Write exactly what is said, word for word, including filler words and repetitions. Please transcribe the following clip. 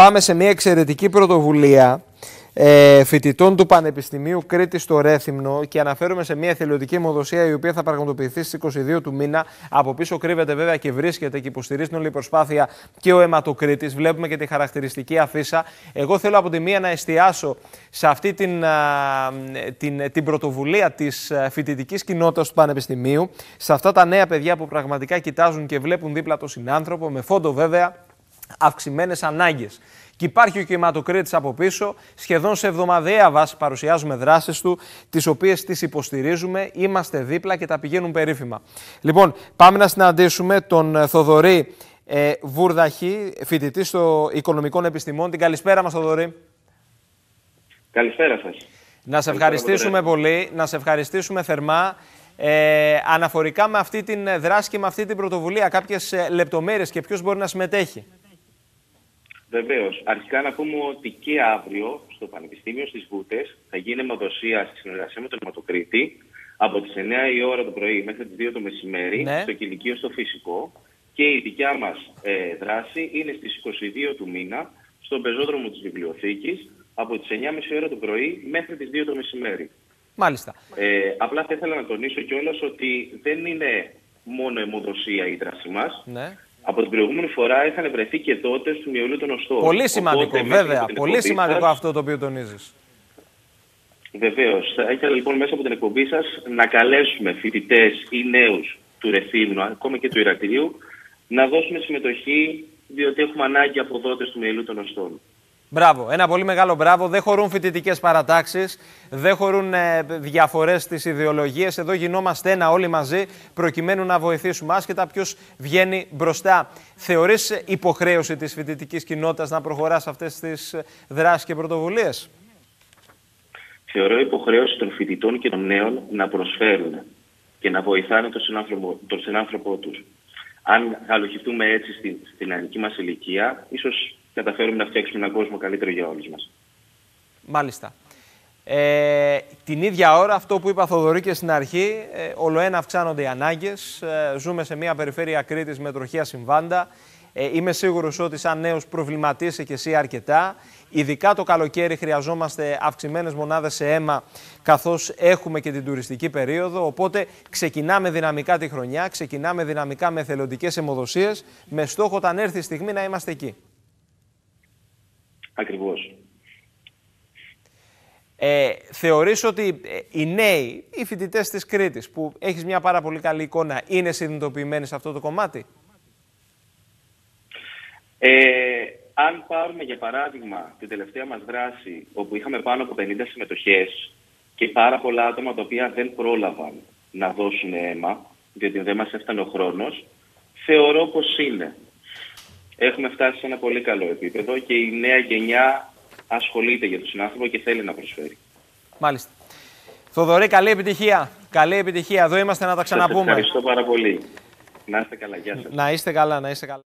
πάμε σε μια εξαιρετική πρωτοβουλία ε, φοιτητών του Πανεπιστημίου Κρήτης στο Ρέθυμνο και αναφέρομαι σε μια εθελοντική αιμοδοσία η οποία θα πραγματοποιηθεί στις είκοσι δύο του μήνα. Από πίσω κρύβεται βέβαια και βρίσκεται και υποστηρίζει την όλη προσπάθεια και ο αιματοκρίτης. Βλέπουμε και τη χαρακτηριστική αφίσα. Εγώ θέλω από τη μία να εστιάσω σε αυτή την, την, την πρωτοβουλία της φοιτητικής κοινότητας του Πανεπιστημίου, σε αυτά τα νέα παιδιά που πραγματικά κοιτάζουν και βλέπουν δίπλα τον συνάνθρωπο, με φόντο βέβαια αυξημένες ανάγκες. Και υπάρχει και ο αιματοκρίτης από πίσω, σχεδόν σε εβδομαδιαία βάση παρουσιάζουμε δράσεις του, τις οποίες τις υποστηρίζουμε, είμαστε δίπλα και τα πηγαίνουν περίφημα. Λοιπόν, πάμε να συναντήσουμε τον Θοδωρή ε, Βούρδαχη, φοιτητή στο Οικονομικών Επιστημών. Την καλησπέρα μας, Θοδωρή. Καλησπέρα σας. Να σε ευχαριστήσουμε πολύ, να σε ευχαριστήσουμε θερμά. Ε, αναφορικά με αυτή την δράση και με αυτή την πρωτοβουλία, κάποιες λεπτομέρειες και ποιος μπορεί να συμμετέχει. Βεβαίως. Αρχικά να πούμε ότι και αύριο στο Πανεπιστήμιο στις Βούτες θα γίνει αιμοδοσία στη συνεργασία με τον αιματοκρίτη από τις εννιά η ώρα το πρωί μέχρι τις δύο το μεσημέρι, ναι, στο κηλικείο στο Φυσικό. Και η δικιά μας ε, δράση είναι στις είκοσι δύο του μήνα στον πεζόδρομο της Βιβλιοθήκης από τις εννιά και μισή ώρα το πρωί μέχρι τις δύο το μεσημέρι. Μάλιστα. Ε, απλά θα ήθελα να τονίσω κιόλας ότι δεν είναι μόνο αιμοδοσία η δράση μας. Ναι. Από την προηγούμενη φορά είχαν βρεθεί και τότε του μυελού των οστών. Πολύ σημαντικό, οπότε, βέβαια. Πολύ σημαντικό σας, αυτό το οποίο τονίζεις. Βεβαίως. Θα ήθελα λοιπόν μέσα από την εκπομπή σας να καλέσουμε φοιτητές ή νέους του Ρεθύμνου, ακόμα και του Ηρακλείου, να δώσουμε συμμετοχή, διότι έχουμε ανάγκη από δότες του μυελού των οστών. Μπράβο, ένα πολύ μεγάλο μπράβο. Δεν χωρούν φοιτητικές παρατάξεις, δεν χωρούν ε, διαφορές στις ιδεολογίες. Εδώ γινόμαστε ένα όλοι μαζί προκειμένου να βοηθήσουμε, άσχετα ποιος βγαίνει μπροστά. Θεωρείς υποχρέωση της φοιτητικής κοινότητας να προχωρά σε αυτές τις δράσεις και πρωτοβουλίες? Θεωρώ υποχρέωση των φοιτητών και των νέων να προσφέρουν και να βοηθάνε τον συνάνθρωπο, τον συνάνθρωπό τους. Αν αλογιστούμε έτσι στην, στην νεανική μας ηλικία, ίσως καταφέρουμε να φτιάξουμε έναν κόσμο καλύτερο για όλους μας. Μάλιστα. Ε, την ίδια ώρα, αυτό που είπα Θοδωρή και στην αρχή, ε, ολοένα αυξάνονται οι ανάγκες. Ε, ζούμε σε μια περιφέρεια Κρήτης με τροχαία συμβάντα. Ε, είμαι σίγουρος ότι σαν νέος προβληματίσαι και εσύ αρκετά. Ειδικά το καλοκαίρι χρειαζόμαστε αυξημένες μονάδες σε αίμα, καθώς έχουμε και την τουριστική περίοδο. Οπότε ξεκινάμε δυναμικά τη χρονιά, ξεκινάμε δυναμικά με εθελοντικές αιμοδοσίες, με στόχο όταν έρθει η στιγμή να είμαστε εκεί. Ακριβώς. Ε, θεωρείς ότι οι νέοι, οι φοιτητές της Κρήτης, που έχεις μια πάρα πολύ καλή εικόνα, είναι συνειδητοποιημένοι σε αυτό το κομμάτι? Ε, αν πάρουμε για παράδειγμα την τελευταία μας δράση, όπου είχαμε πάνω από πενήντα συμμετοχές και πάρα πολλά άτομα τα οποία δεν πρόλαβαν να δώσουν αίμα, διότι δεν μας έφτανε ο χρόνος, θεωρώ πως είναι. Έχουμε φτάσει σε ένα πολύ καλό επίπεδο και η νέα γενιά ασχολείται για τον συνάνθρωπο και θέλει να προσφέρει. Μάλιστα. Θοδωρή, καλή επιτυχία. Καλή επιτυχία. Εδώ είμαστε να τα ξαναπούμε. Σας ευχαριστώ πάρα πολύ. Να είστε καλά. Γεια σας. Να είστε καλά, να είστε καλά.